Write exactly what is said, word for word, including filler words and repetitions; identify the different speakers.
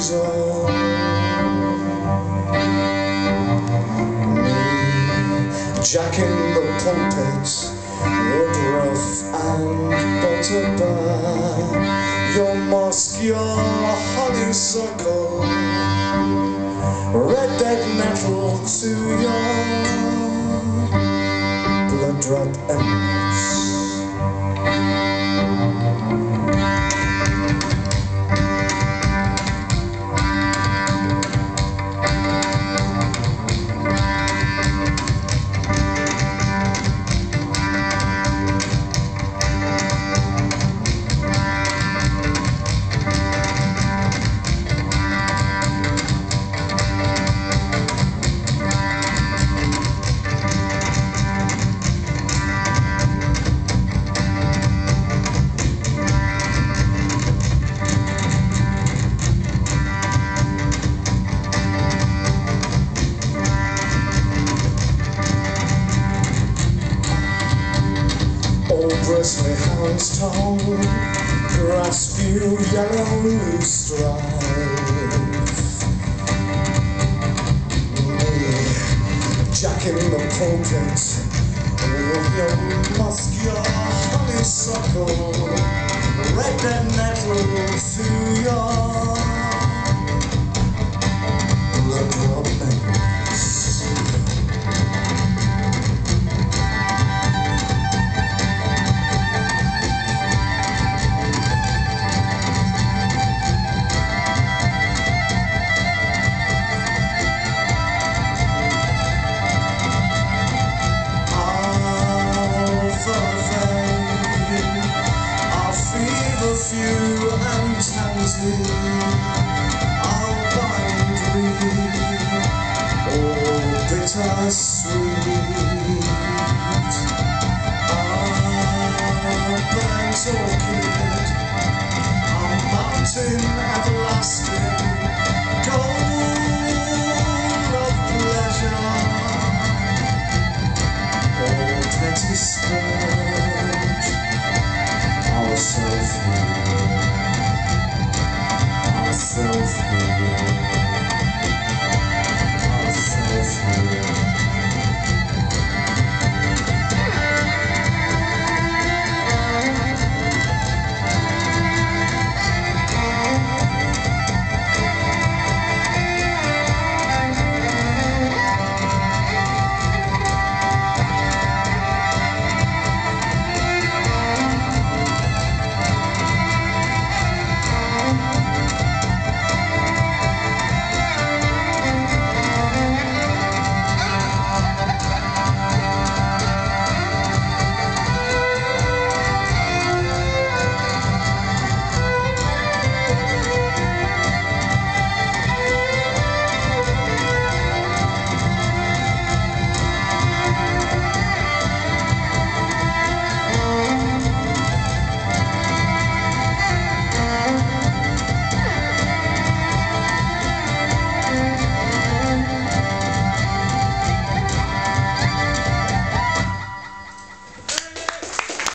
Speaker 1: treason. Me, Jack in the pulpit, woodruff and butterbur, your musk, your honeysuckle, red dead nettle to your blood drop embers. Bristly hound's tongue, grasp you yellow loosestrife. Me, Jack in the pulpit, with your musk, your honeysuckle, red dead nettle to your blood drop embers. Few and tansy, I'll bind reed, oh bitter sweet. Ah, burnt orchid,